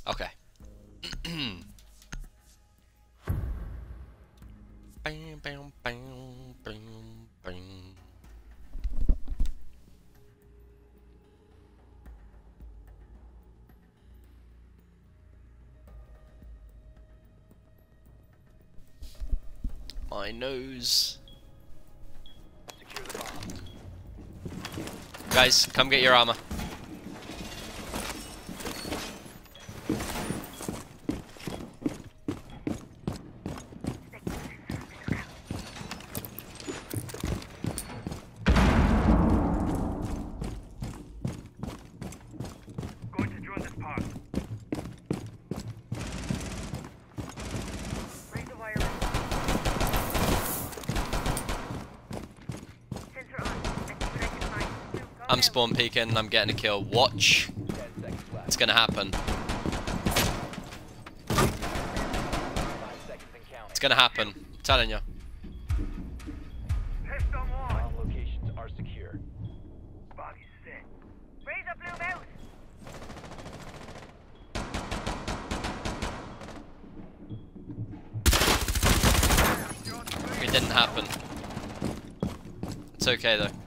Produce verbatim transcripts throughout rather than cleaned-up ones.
Okay. Bam, bam, bam, bam, bam. My nose. Guys, come get your armor. Going to drone this part. Raise the wire. Sensor on. Let's see what I can find. I'm spawn peeking, I'm getting a kill. Watch. It's gonna happen. It's gonna happen. I'm telling you. Test on one. All locations are secure. Body set. Raise a blue mouse. It didn't happen. It's okay though.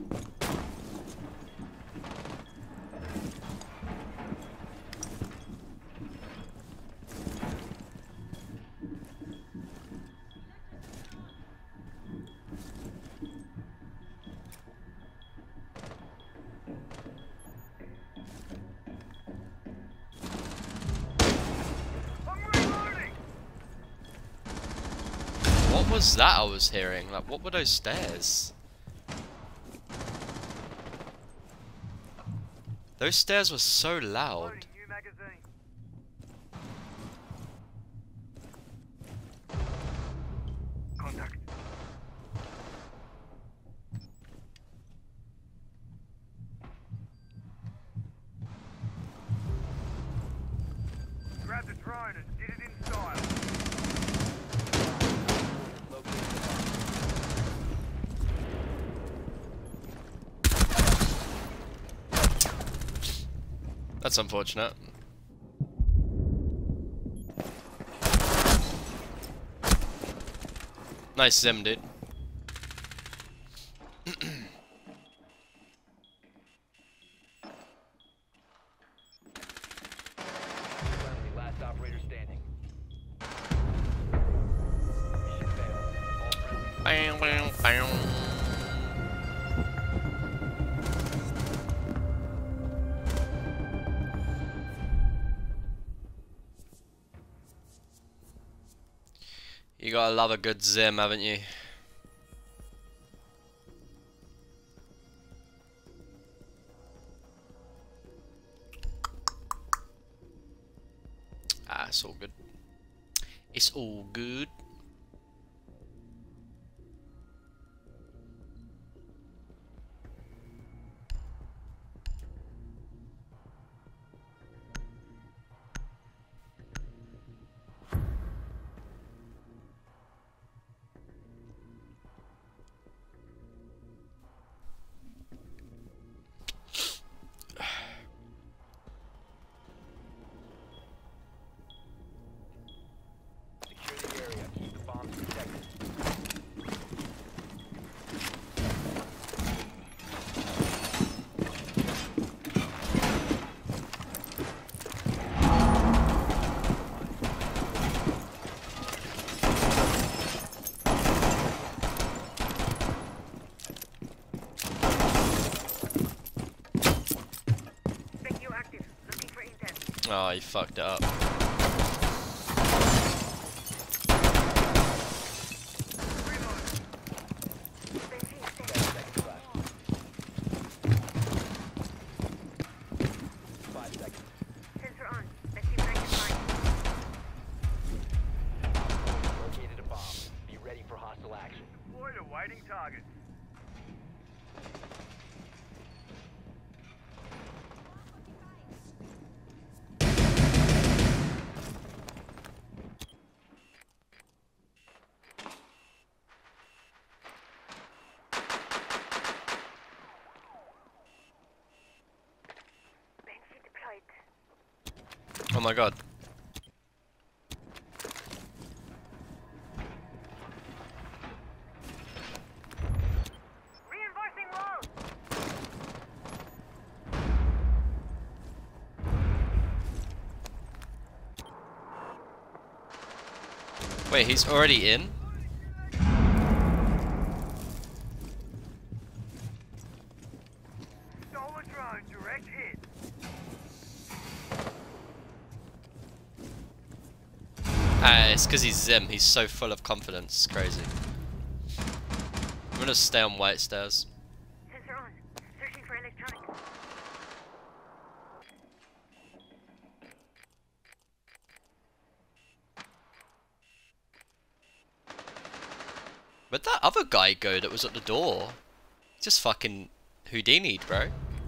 I'm reloading. What was that I was hearing? Like, what were those stairs? Those stairs were so loud. Loading new magazine. Contact. Grab the drone and did it in style. That's unfortunate. Nice sim, dude. Friendly, last operator standing. Mission failed. All friendly. Bam, bam, bam. You gotta love a good zim, haven't you? Ah, it's all good. It's all good. Secure the area. Keep the bombs protected. Spec you active. Looking for intel. Oh, you fucked it up. Reload. Ten seconds left. Five seconds. Sensor on. Let's see what I can find. Located a bomb. Be ready for hostile action. Deployed a waiting target. Oh my god. Wait, he's already in? Stolen drone, direct hit. Ah, it's because he's Zim. He's so full of confidence. It's crazy. I'm gonna stay on white stairs. Sensor on. Searching for electronics. Where'd that other guy go that was at the door? Just fucking Houdini'd, bro.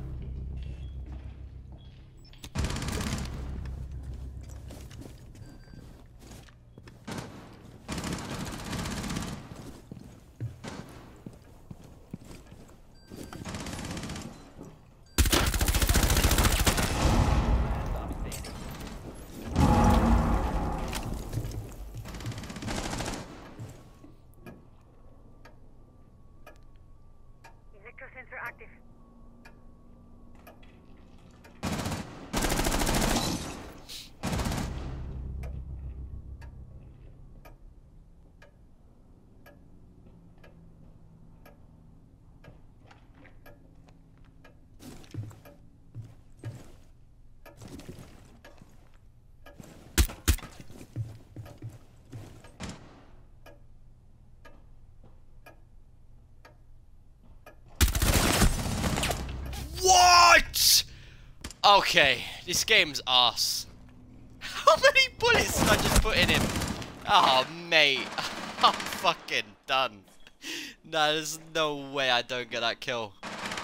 Electrosensor active. What? Okay, this game's arse. How many bullets did I just put in him? Oh, mate. I'm fucking done. Nah, there's no way I don't get that kill.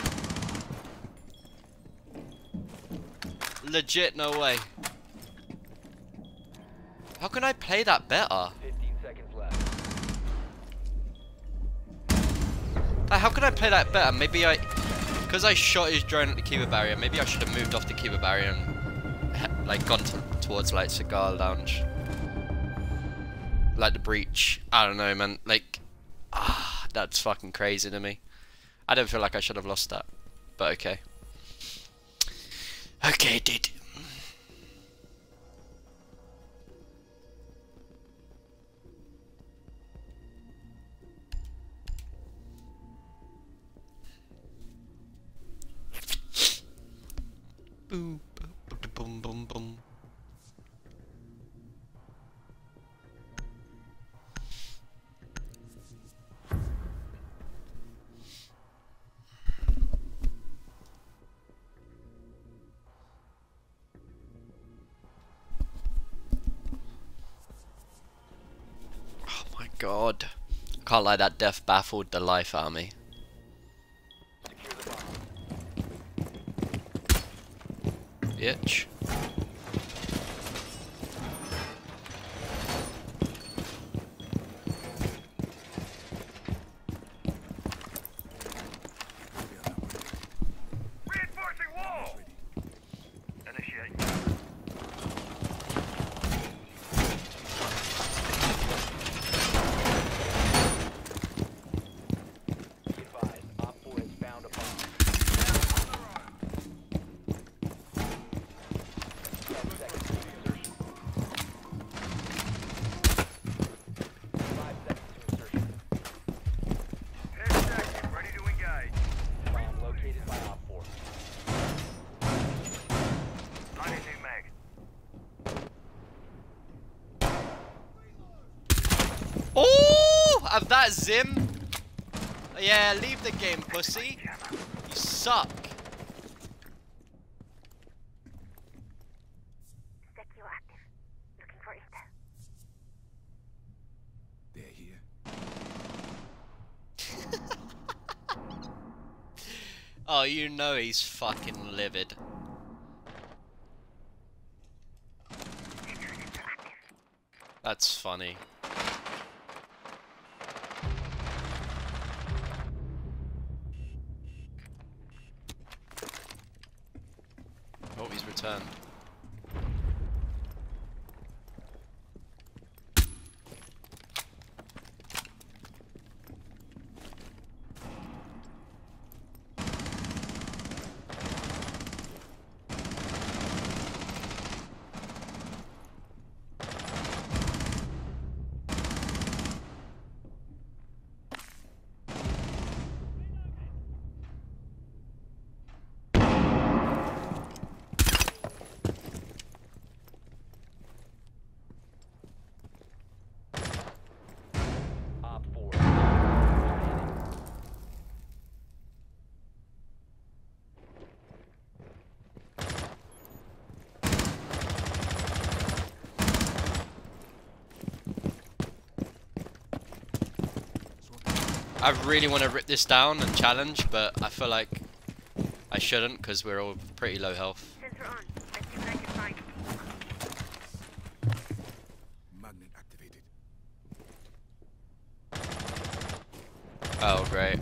Legit, no way. How can I play that better? fifteen seconds left. Like, how can I play that better? Maybe I... Because I shot his drone at the Kiva barrier, maybe I should have moved off the Kiva barrier and like gone to, towards like Cigar Lounge. Like the breach. I don't know, man. Like, ah, that's fucking crazy to me. I don't feel like I should have lost that. But okay. Okay, dude. Boom, boom, boom, boom, boom. Oh my god. Can't lie, that death baffled the life out of me. Secure the bomb. Bitch. Reinforcing wall. Initiate. Be advised, Op four has found a bomb. ten seconds to insertion. five seconds to insertion. ten seconds. Ready to engage. Bomb located by Op four. Lighting new mag. Oh, of that Zim. Yeah, leave the game, pussy. You suck. Secure active. Looking for intel. They're here. Oh, you know he's fucking livid. Electrosensor active. That's funny. Oh, he's returned. I really want to rip this down and challenge, but I feel like I shouldn't because we're all pretty low health. Sensor on. Let's see what I can find. Magnet activated. Oh, great.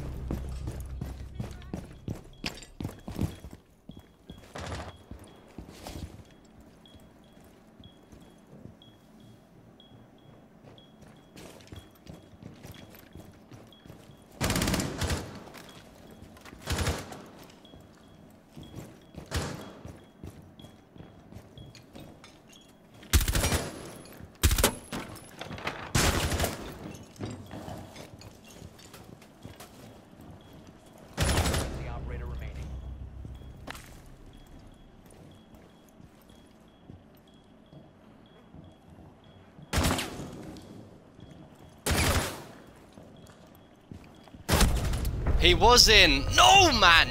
The operator remaining. He was in. No, man.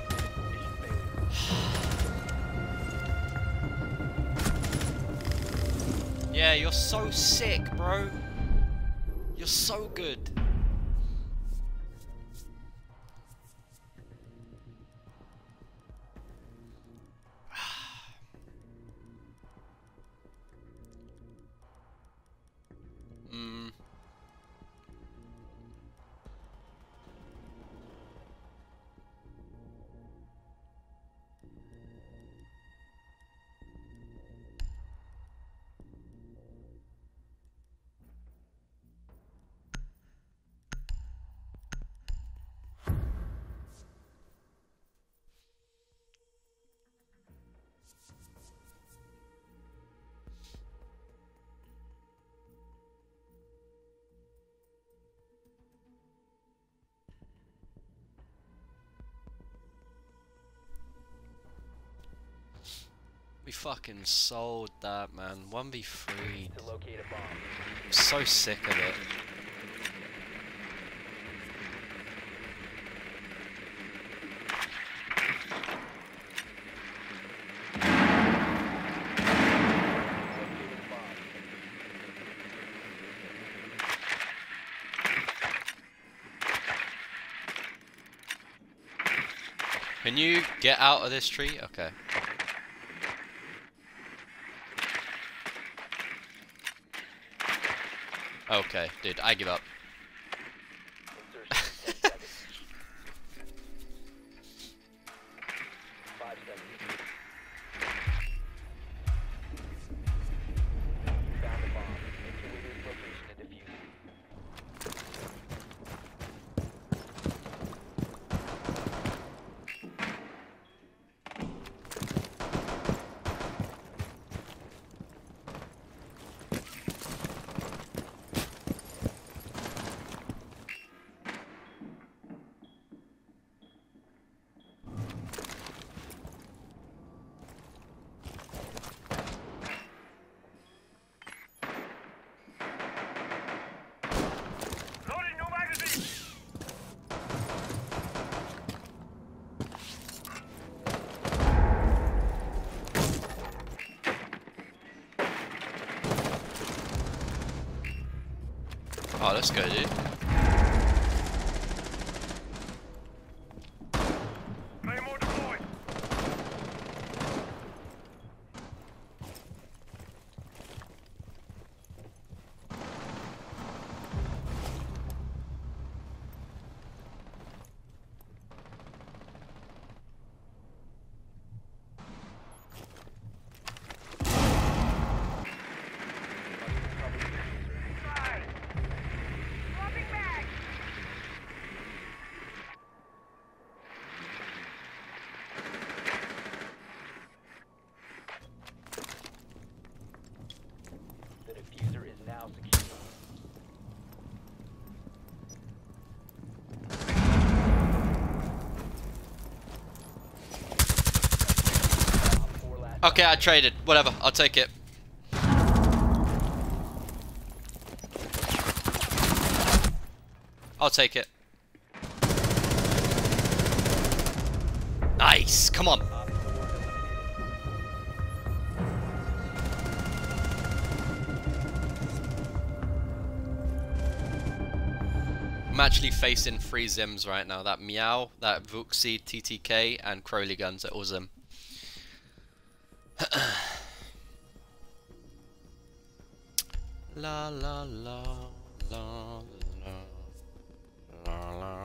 Yeah, you're so sick, bro. You're so good. mm. We fucking sold that, man. one v three. To locate a bomb. I'm so sick of it. Located a bomb. Can you get out of this tree? Okay. Okay, dude, I give up. Insertion in ten seconds. Five seconds. Found a bomb. Interrupt its location and defuse it. Loading new magazine. Oh, let's go, dude. Claymore deployed. Inside. Swapping back. The diffuser is now secure. Op four last Okay, I traded. Whatever, I'll take it. I'll take it. Nice, come on. Op four eliminated. actually facing three Zims right now. That Meow, that Vuxi, T T K, and Crowley Guns are all Zim. La la la la la la la.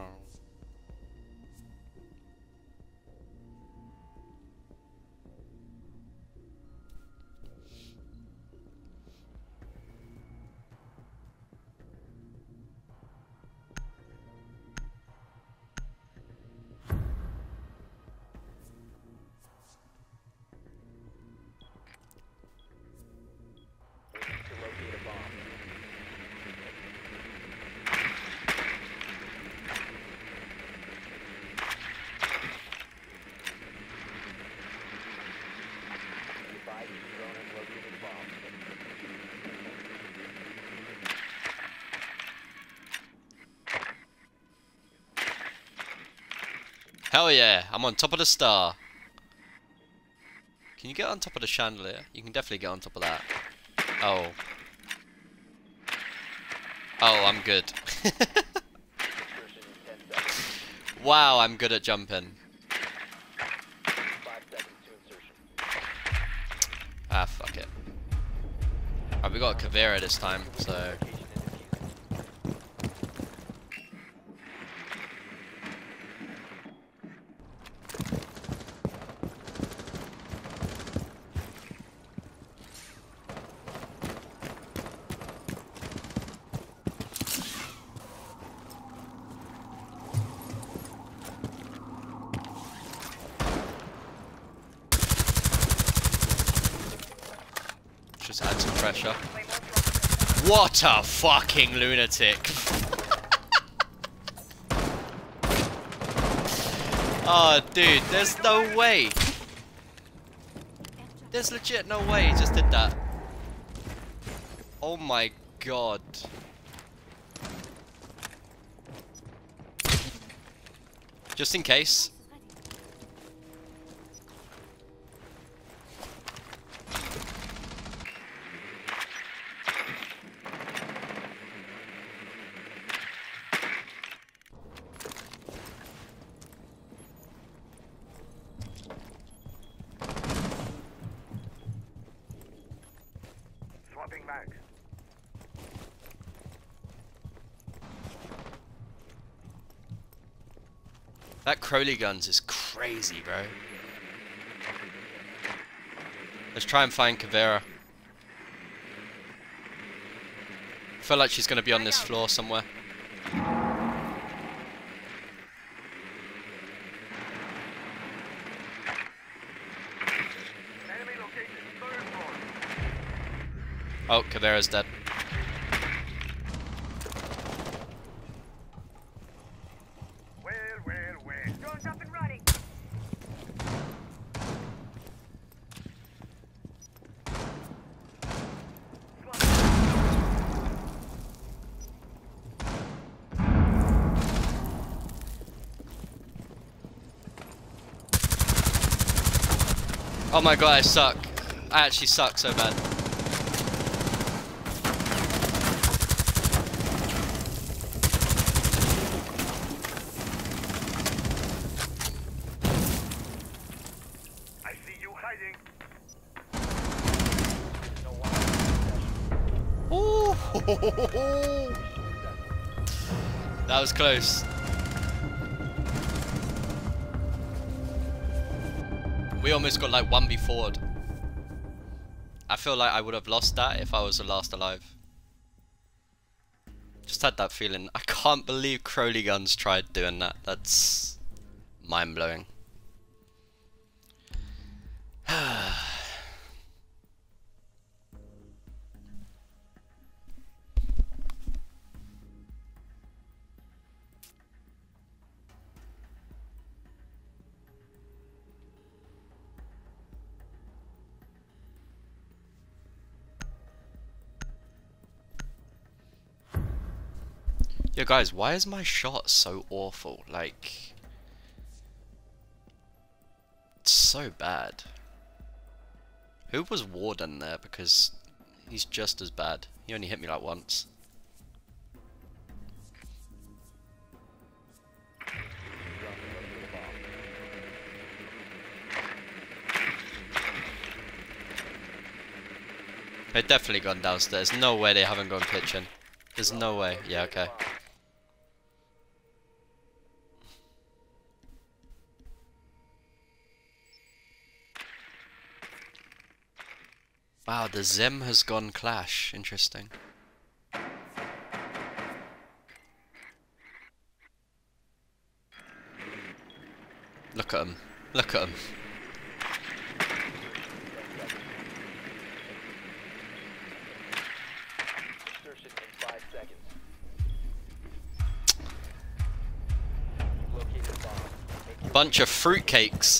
Hell yeah, I'm on top of the star. Can you get on top of the chandelier? You can definitely get on top of that. Oh. Oh, I'm good. Wow, I'm good at jumping. Ah, fuck it. Alright, we got a Caveira this time, so... Just add some pressure. What a fucking lunatic! Oh, dude, there's no way. There's legit no way he just did that. Oh my god. Just in case. Swapping mags. That Crowley Guns is crazy, bro. Let's try and find Caveira. I feel like she's gonna be on this floor somewhere. Enemy located. Third floor. Oh, Caveira's dead. Well, well, well. Drone's up and running. Oh my god, I suck. I actually suck so bad. I see you hiding. Ooh. That was close. We almost got like one v four'd. I feel like I would have lost that if I was the last alive. Just had that feeling. I can't believe Crowley Guns tried doing that. That's mind-blowing. Yo guys, why is my shot so awful? Like, it's so bad. Who was Warden there? Because he's just as bad. He only hit me like once. They've definitely gone downstairs. No way they haven't gone kitchen. There's no way. Yeah, okay. Wow, the Zem has gone Clash. Interesting. Look at him. Look at him. Insertion in five seconds. Located a bomb. Make your Bunch of fruitcakes.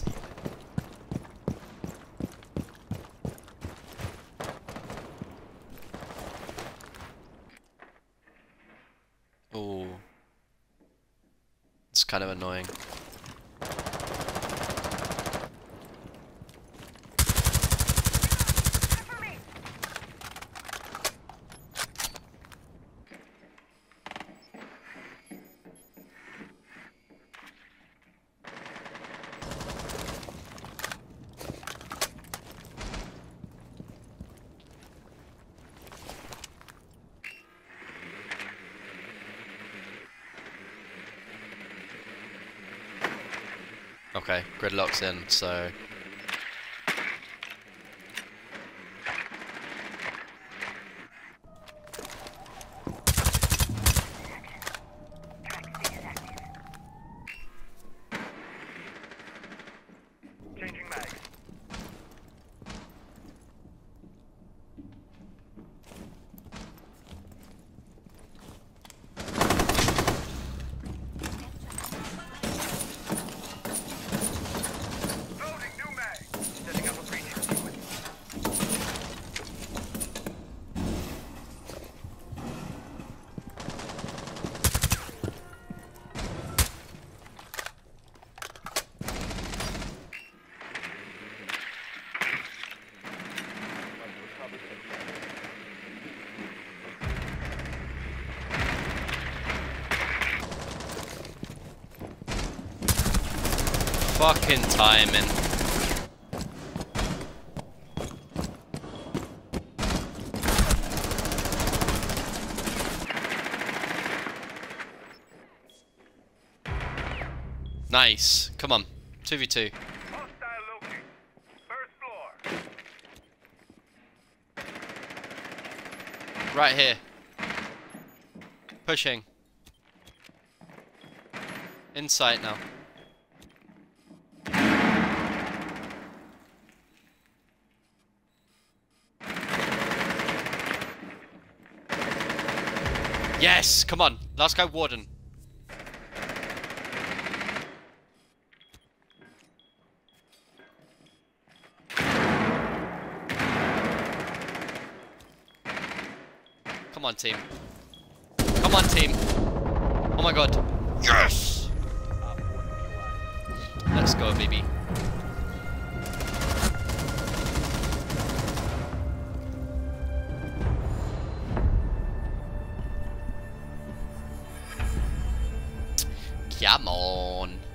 Ooh. It's kind of annoying. Okay, gridlock's in, so... Changing mags. Loading new mag. Setting up a breach. Fucking timing. Nice. Come on. two v two. Hostile located. First floor. Right here. Pushing. In sight now. Yes! Come on. Last guy, Warden. Come on, team. Come on, team. Oh my god. Yes! Let's go, baby. Come on.